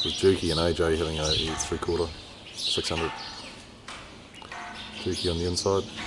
This is Jukey and AJ having a 3/4 600. Jukey on the inside.